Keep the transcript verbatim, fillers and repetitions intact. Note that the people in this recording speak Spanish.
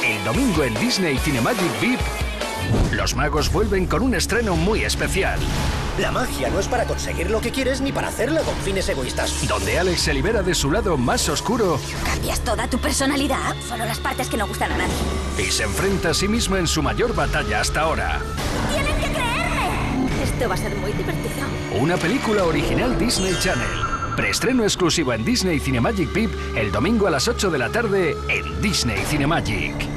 El domingo en Disney Cinemagic V I P, los magos vuelven con un estreno muy especial. La magia no es para conseguir lo que quieres ni para hacerla con fines egoístas. Donde Alex se libera de su lado más oscuro. ¿Cambias toda tu personalidad? Solo las partes que no gustan a nadie. Y se enfrenta a sí mismo en su mayor batalla hasta ahora. ¡Tienen que creerme! Esto va a ser muy divertido. Una película original Disney Channel. Preestreno exclusivo en Disney Cinemagic V I P el domingo a las ocho de la tarde en Disney Cinemagic.